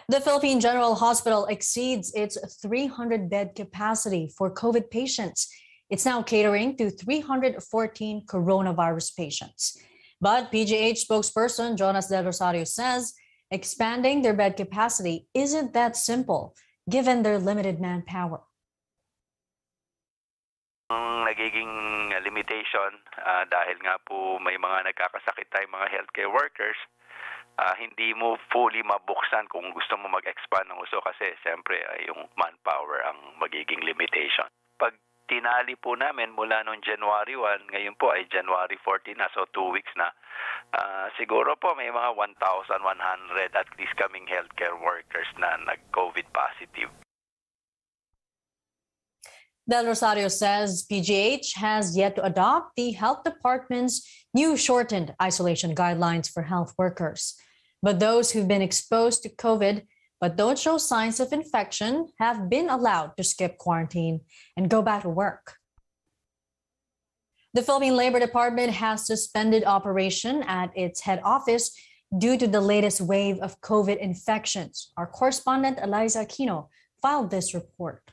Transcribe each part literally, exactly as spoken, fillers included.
The Philippine General Hospital exceeds its three hundred bed capacity for COVID patients. It's now catering to three hundred fourteen coronavirus patients. But P G H spokesperson Jonas Del Rosario says expanding their bed capacity isn't that simple given their limited manpower. Ang nagiging limitation uh, dahil nga po may mga nagkakasakit tayong mga healthcare workers, uh, hindi mo fully mabuksan kung gusto mo mag-expand ng uso kasi siyempre uh, yung manpower ang magiging limitation. Pag tinali po namin mula noong January first, ngayon po ay January fourteenth na, so two weeks na, uh, siguro po may mga one thousand one hundred at least kaming healthcare workers na nag-COVID positive. Del Rosario says P G H has yet to adopt the health department's new shortened isolation guidelines for health workers. But those who've been exposed to COVID but don't show signs of infection have been allowed to skip quarantine and go back to work. The Philippine Labor Department has suspended operation at its head office due to the latest wave of COVID infections. Our correspondent Eliza Aquino filed this report.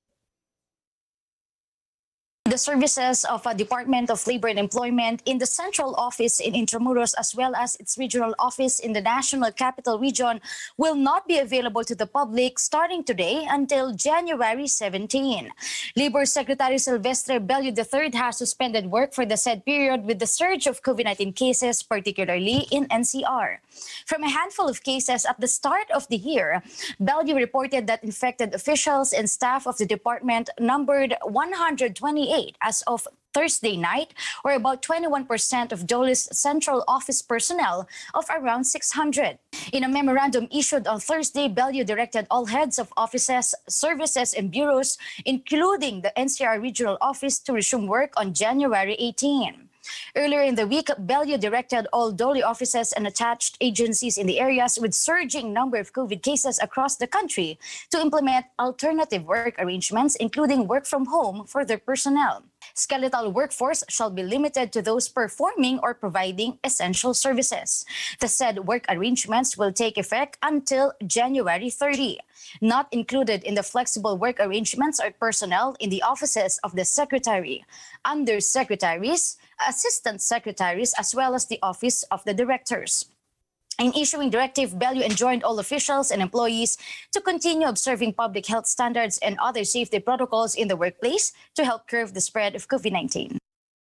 The services of a Department of Labor and Employment in the central office in Intramuros as well as its regional office in the National Capital Region will not be available to the public starting today until January seventeenth. Labor Secretary Silvestre Bello the third has suspended work for the said period with the surge of COVID nineteen cases, particularly in N C R. From a handful of cases at the start of the year, Bello reported that infected officials and staff of the department numbered one hundred twenty-eight as of Thursday night, or about twenty-one percent of D O L E's central office personnel of around six hundred. In a memorandum issued on Thursday, Bello directed all heads of offices, services, and bureaus, including the N C R Regional Office, to resume work on January eighteenth. Earlier in the week, Bello directed all D O L E offices and attached agencies in the areas with surging number of COVID cases across the country to implement alternative work arrangements, including work from home for their personnel. Skeletal workforce shall be limited to those performing or providing essential services. The said work arrangements will take effect until January thirtieth. Not included in the flexible work arrangements are personnel in the offices of the Secretary, Undersecretaries, Assistant Secretaries, as well as the Office of the Directors. In issuing directive, Bello enjoined all officials and employees to continue observing public health standards and other safety protocols in the workplace to help curb the spread of COVID nineteen.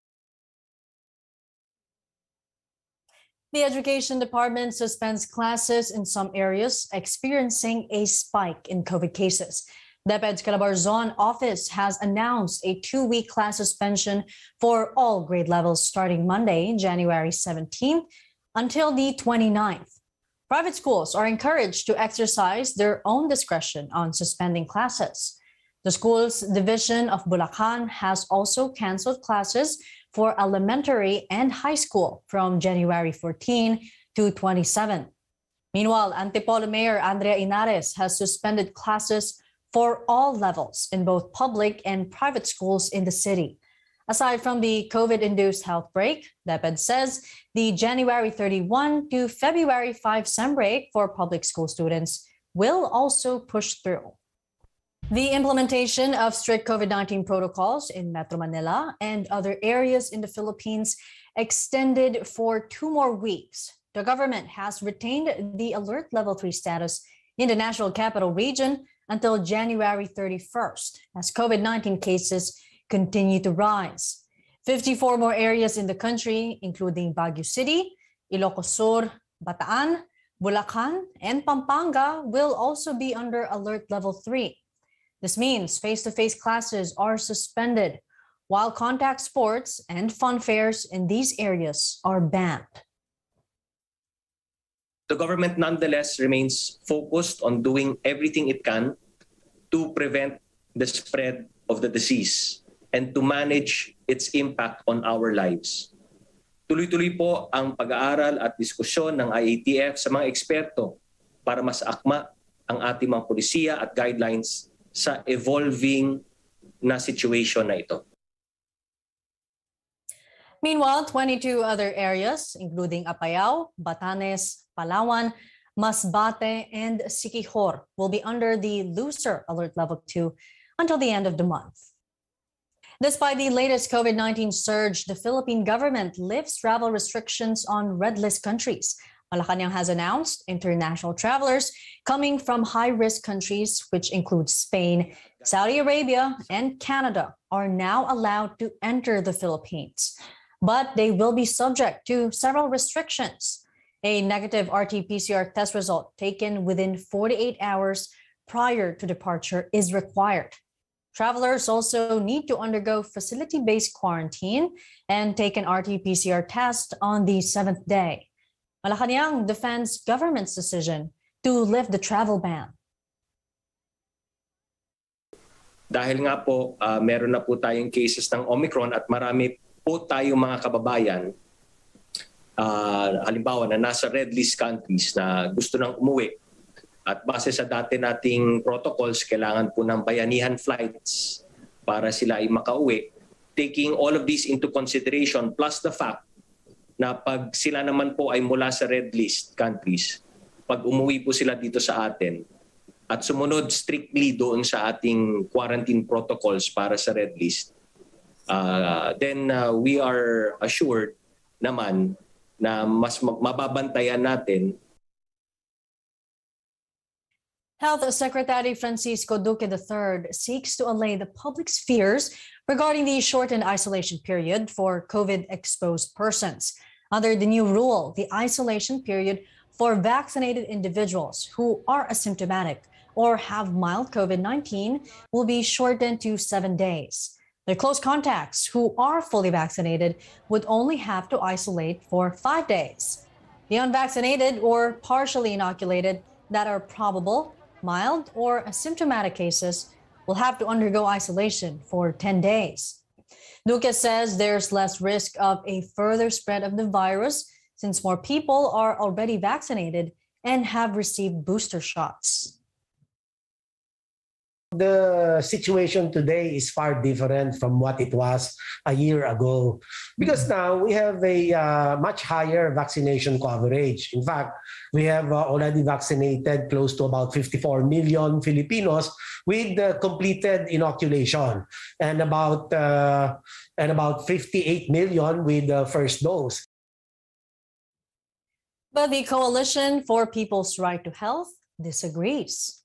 The Education Department suspends classes in some areas experiencing a spike in COVID cases. DepEd's Calabarzon office has announced a two-week class suspension for all grade levels starting Monday, January seventeenth, until the twenty-ninth. Private schools are encouraged to exercise their own discretion on suspending classes. The school's division of Bulacan has also canceled classes for elementary and high school from January fourteenth to twenty-seventh. Meanwhile, Antipolo Mayor Andrea Inares has suspended classes for all levels in both public and private schools in the city. Aside from the COVID-induced health break, DepEd says the January thirty-first to February fifth SEM break for public school students will also push through. The implementation of strict COVID nineteen protocols in Metro Manila and other areas in the Philippines extended for two more weeks. The government has retained the Alert Level three status in the National Capital Region until January thirty-first, as COVID nineteen cases continue to rise. fifty-four more areas in the country, including Baguio City, Ilocos Sur, Bataan, Bulacan, and Pampanga, will also be under Alert Level three. This means face-to-face classes are suspended, while contact sports and fun fairs in these areas are banned. The government nonetheless remains focused on doing everything it can to prevent the spread of the disease and to manage its impact on our lives. Tuloy-tuloy po ang pag-aaral at diskusyon ng I A T F sa mga eksperto para mas akma ang ating mga polisiya at guidelines sa evolving na situation na ito. Meanwhile, twenty-two other areas, including Apayao, Batanes, Palawan, Masbate and Siquijor will be under the looser alert level two until the end of the month. Despite the latest COVID nineteen surge, the Philippine government lifts travel restrictions on red list countries. Malacanang has announced international travelers coming from high-risk countries, which include Spain, Saudi Arabia, and Canada, are now allowed to enter the Philippines. But they will be subject to several restrictions. A negative R T P C R test result taken within forty-eight hours prior to departure is required. Travelers also need to undergo facility-based quarantine and take an R T P C R test on the seventh day. Malacanang defends government's decision to lift the travel ban. Dahil nga po, uh, meron na po tayong cases ng Omicron at marami po tayong mga kababayan, uh, halimbawa na nasa red list countries na gusto nang umuwi. At base sa dati nating protocols, kailangan po ng bayanihan flights para sila ay makauwi. Taking all of these into consideration, plus the fact na pag sila naman po ay mula sa red list countries, pag umuwi po sila dito sa atin at sumunod strictly doon sa ating quarantine protocols para sa red list, uh, then uh, we are assured naman na mas mababantayan natin. Health Secretary Francisco Duque the third seeks to allay the public's fears regarding the shortened isolation period for COVID-exposed persons. Under the new rule, the isolation period for vaccinated individuals who are asymptomatic or have mild COVID nineteen will be shortened to seven days. The close contacts who are fully vaccinated would only have to isolate for five days. The unvaccinated or partially inoculated that are probable, mild, or asymptomatic cases will have to undergo isolation for ten days. Duque says there's less risk of a further spread of the virus since more people are already vaccinated and have received booster shots. The situation today is far different from what it was a year ago because now we have a uh, much higher vaccination coverage. In fact, we have uh, already vaccinated close to about fifty-four million Filipinos with uh, completed inoculation and about uh, and about fifty-eight million with the first dose. But the Coalition for People's Right to Health disagrees.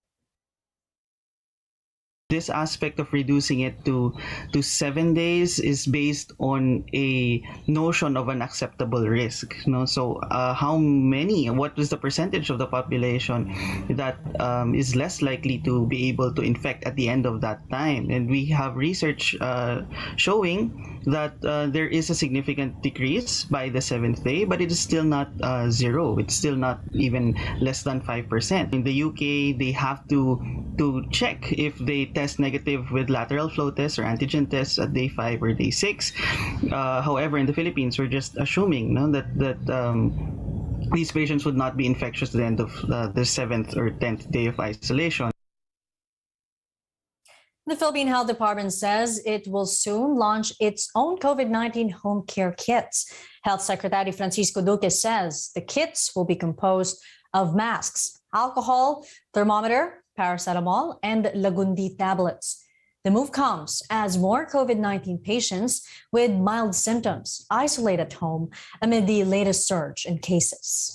This aspect of reducing it to to seven days is based on a notion of an acceptable risk. You know? So uh, how many, what is the percentage of the population that um, is less likely to be able to infect at the end of that time? And we have research uh, showing that uh, there is a significant decrease by the seventh day, but it is still not uh, zero. It's still not even less than five percent. In the U K, they have to to check if they test negative with lateral flow tests or antigen tests at day five or day six. Uh, however, in the Philippines, we're just assuming no, that that um, these patients would not be infectious at the end of uh, the seventh or tenth day of isolation. The Philippine Health Department says it will soon launch its own COVID nineteen home care kits. Health Secretary Francisco Duque says the kits will be composed of masks, alcohol, thermometer, paracetamol, and Lagundi tablets. The move comes as more COVID nineteen patients with mild symptoms isolate at home amid the latest surge in cases.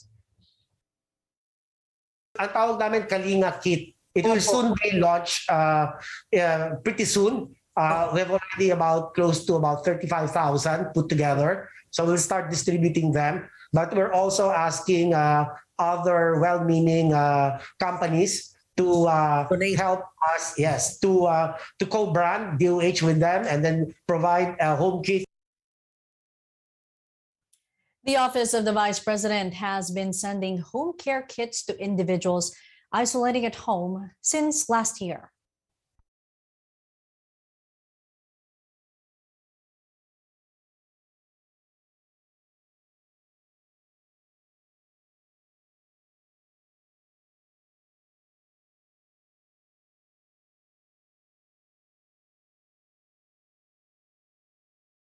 Ang tawag namin Kalinga Kit. It will soon be launched uh, uh, pretty soon. Uh, we have already about close to about thirty-five thousand put together. So we'll start distributing them. But we're also asking uh, other well-meaning uh, companies to uh, help us, yes, to uh, to co-brand D O H with them and then provide a home kit. The Office of the Vice President has been sending home care kits to individuals isolating at home since last year.